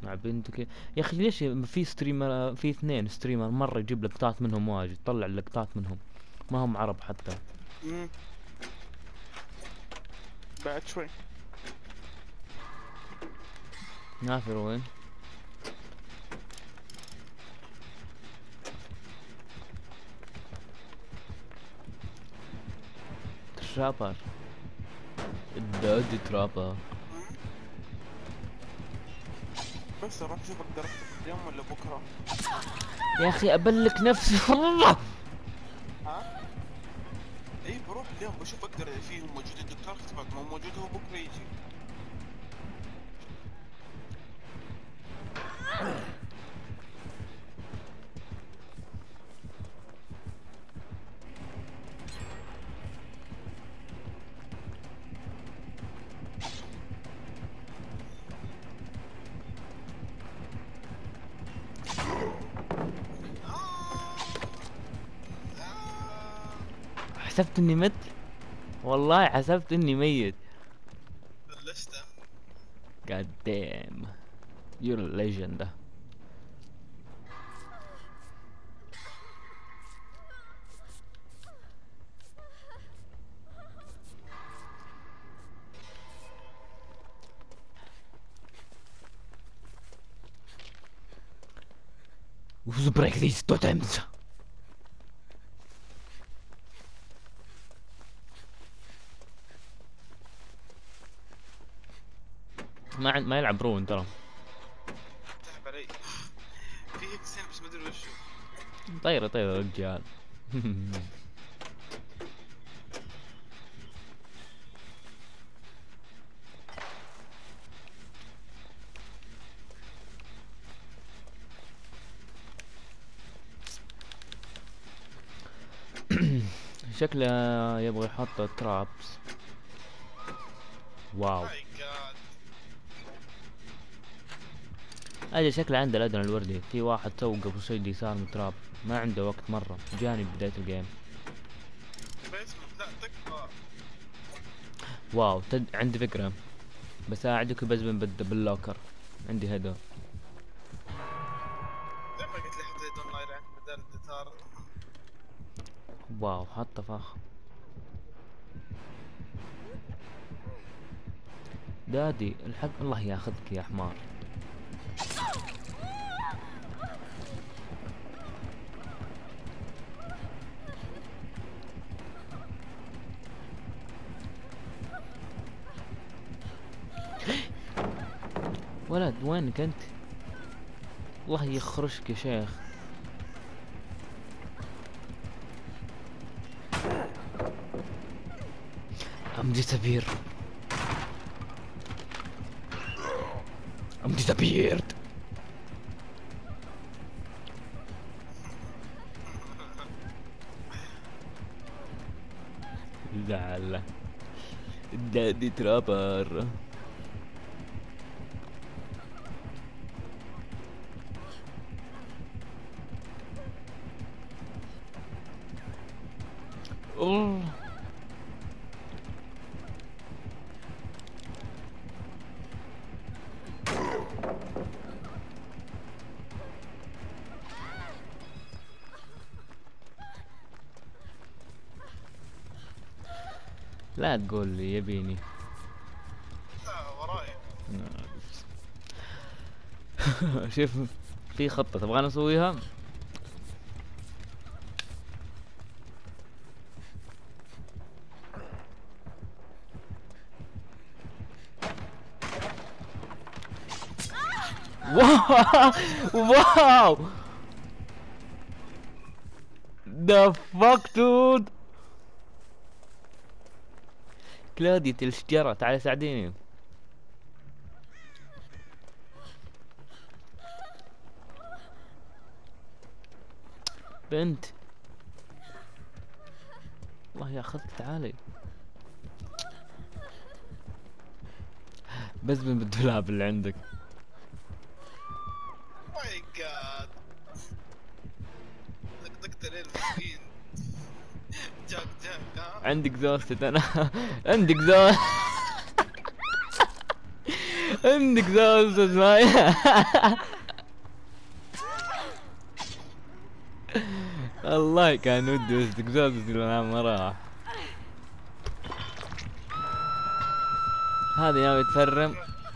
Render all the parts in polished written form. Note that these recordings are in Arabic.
بنتك يا اخي، ليش في ستريمر، في اثنين ستريمر مرة يجيب لقطات منهم واجد، طلع لقطات منهم ما هم عرب حتى. امم بعد شوي. نافر وين؟ ترابر، الدودي ترابر. مم. بس اروح اشوف اقدر افتح اليوم ولا بكره. يا اخي ابلك نفسي والله. ها؟ اي بروح اليوم بشوف اقدر اذا فيهم موجود، الدكتور اختفى، ما موجود هو بكره يجي. حسبت اني مت، والله حسبت اني ميت. بلشت. God damn, you're a legend. Who's break these totems? ما يلعب رون ترى. تعب علي. في هيك بس ما ادري وشو. طيرة طيرة رجال. شكله يبغى يحط ترابس. واو، ماي جاد. اجل شكله عنده الادنى الوردي. في واحد تو قبل شوي يسار من تراب، ما عنده وقت مرة، جاني بداية الجيم. بيسمنت لا تكفى. واو، عندي فكرة، بساعدك بزبن باللوكر، عندي هدف. زي ما قلت لي حتى دون لاير عند بدال الدتار. واو، حط فخ. دادي الحق الله ياخذك يا حمار. ولد وينك انت؟ الله يخرشك يا شيخ. I'm disappeared. I'm disappeared. زعل دادي ترابر. اوه لا تقول لي يبيني. لا وراي. شوف، في خطة تبغى نسويها. واو واو، the fuck dude. كلودية الشجرة تعالي ساعديني. بنت الله ياخذك تعالي. بس من بالدولاب اللي عندك. ماي جاد. طقطقت عليه المسكين. جاك ها. عندك زوستد انا. عندك زوست. عندك زوز مايا. والله كان ودي بس زوز ما راح. هذه ناوي تفرم.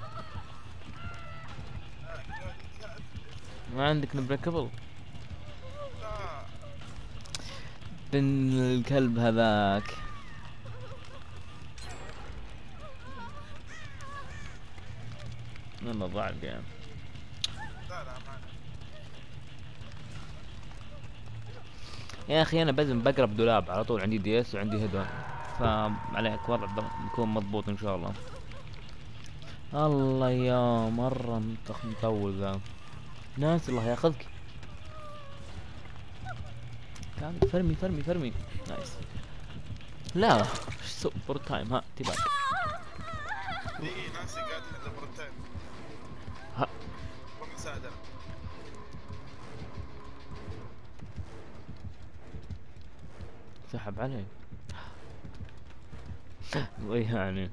ما عندك نبريكبل؟ لا بن الكلب هذاك. والله ضاع الجيم. لا لا ما يا اخي انا بزم بقرب دولاب على طول، عندي دي اس وعندي هيدون، فعليك وضع بيكون مضبوط ان شاء الله. الله يا مرة مطول ذا. ناس الله ياخذك. تعال فرمي فرمي فرمي. نايس. لا سوبر تايم. ها تباك. دقيقة ناسي قاعد عند مرتين ها ومساعدة. سحب علي. يعني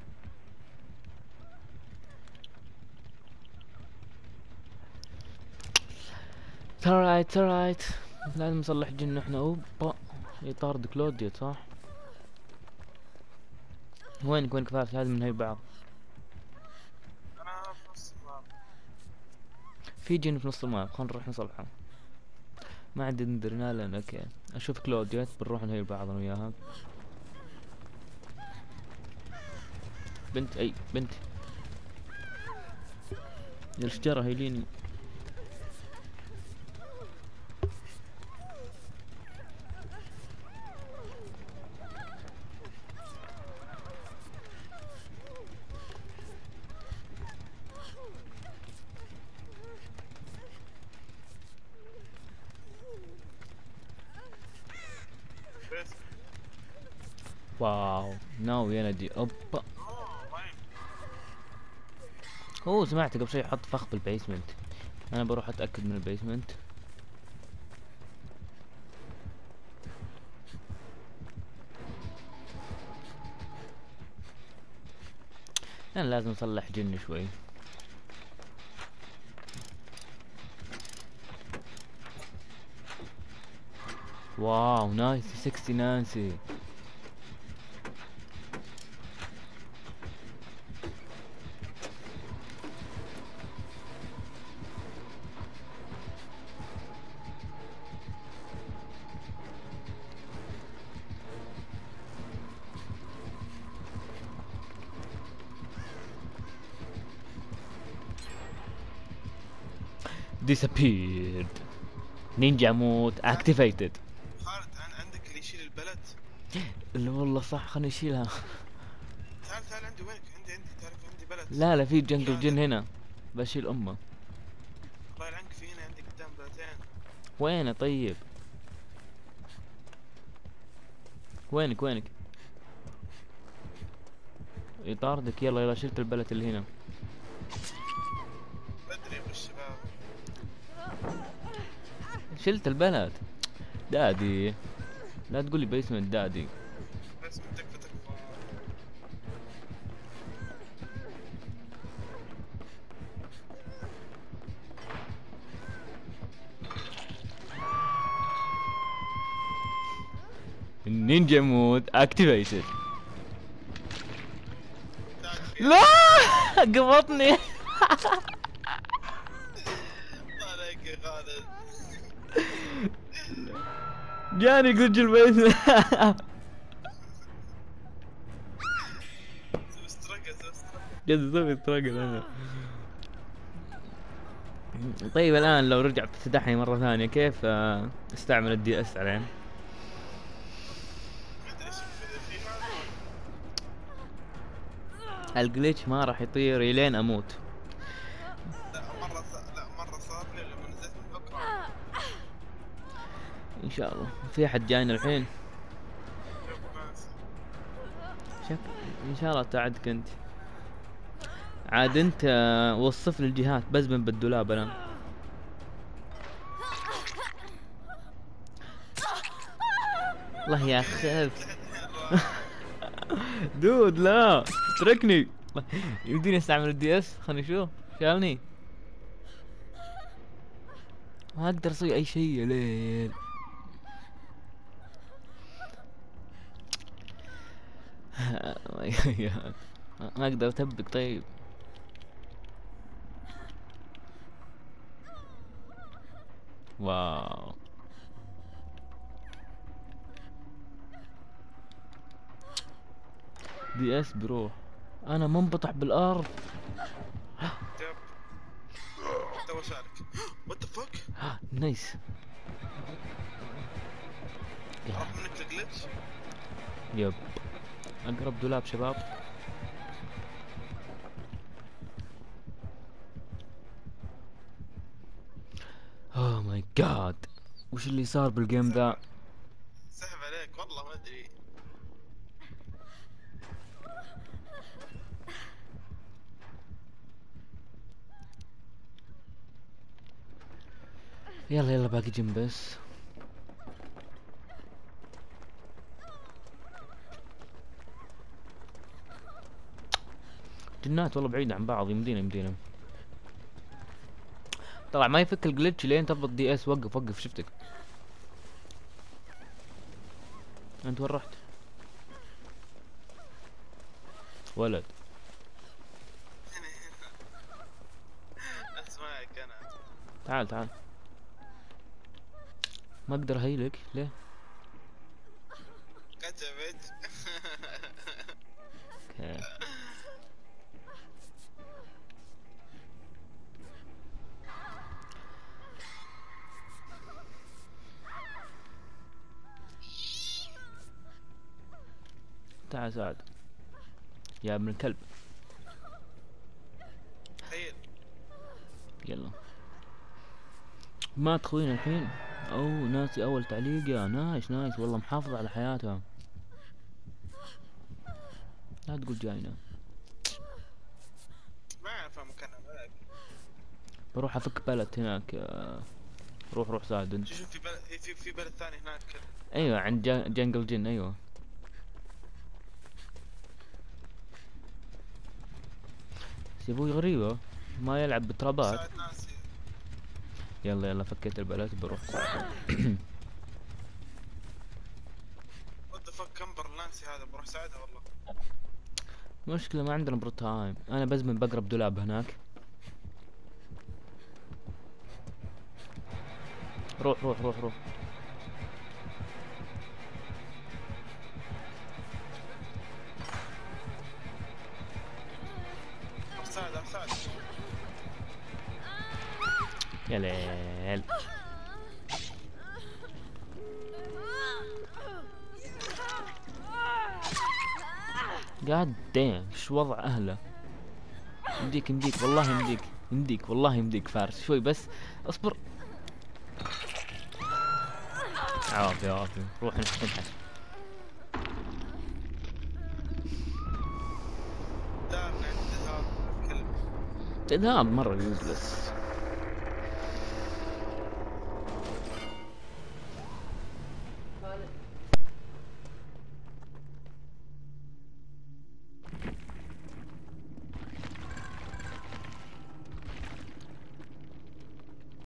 رايت رايت. لازم نصلح جن احنا. اوبا يطارد كلوديت صح. وينك فارس؟ لازم نهي بعض. أنا في نص الماب. في جن في نص الماب، خلنا نروح نصلحه. ما عندي ادرينالين. اوكي اشوف كلوديت بنروح نهي بعض انا وياها. بنت اي بنت الشجرة هيليني. بس واو ناوي ينادي. اوبا وين؟ اوه سمعت قبل شوي حط فخ بالبيسمنت. انا بروح اتاكد من البيسمنت. انا لازم اصلح جن شوي. واو نايس 60 نانسي. disappeared. نينجا مود activated. خالد عندك اللي يشيل البلد. اللي والله صح خلني اشيلها. تعال عندي. وينك؟ عندي تعرف عندي بلد. لا في جنجل جن هنا بشيل امه. الله يلعنك في هنا عندي قدام بلدين. وينه طيب؟ وينك؟ يطاردك. يلا شلت البلد اللي هنا. بدري بالشباب. شلت البلد. دادي لا تقولي بيسمنت دادي. بس من تكفى تكفى. النينجا مود اكتيفيتد. تعال في لا قبضني. الله عليك يا خالد. جاني قرج البيت. سوي ستراجل جد سوي استراجل انا. طيب الان لو رجع فتحني مرة ثانية كيف استعمل الدي اس عليه؟ مدري ايش فيها. الجليتش ما راح يطير الين اموت. لا مرة صار لي لما نزلت من بكرة. ان شاء الله. في احد جاينا الحين؟ شك ان شاء الله تعدك انت. عاد انت وصف لي الجهات بزمن بالدولاب انا. الله ياخذ. دود لا اتركني يمديني استعمل الدي اس، خلني اشوف. شالني. ما اقدر اسوي اي شيء يا ليل. ما اقدر اتبك. طيب واو. دي اس بروح. انا منبطح بالارض. يب تو شارك. وات ذا فك؟ نايس. راح منك الجلتش. يب. اقرب دولاب شباب. اوه ماي جاد، وش اللي صار بالجيم ذا؟ سحب عليك والله ما ادري. يلا يلا باقي جيم بس. جنات والله بعيدة عن بعض. يمدينا. طلع ما يفك الجلitch لين تضبط دي اس. وقف شفتك. انت وين رحت؟ ولد. اسمعك انا. تعال. ما اقدر اهيلك ليه؟ كتبت. اوكي. تعال سعد يا ابن الكلب. تخيل. يلا ما تخوين الحين. اوه ناسي اول تعليق. يا نايس والله محافظ على حياتها. لا تقول جاينا. ما اعرف مكانها ولا. بروح افك بلت هناك. روح سعد انت. شوف في بلد، في بلد ثاني هناك. ايوه عند جنجل جن. ايوه سيبوي غريبة ما يلعب بترابات. ساعد ناسي. يلا فكيت البلد بروح. وات ذا فك كمبر لانسي هذا بروح ساعدها والله. مشكلة ما عندنا برو تايم. انا بزمن بقرب دولاب هناك. روح ساعد. يا ليل. قاعد ديم ايش وضع اهله. يمديك والله يمديك فارس. شوي بس اصبر. عافية روح نبحث. دافع عند هذا الكلب. تذهب مرة يوزلس.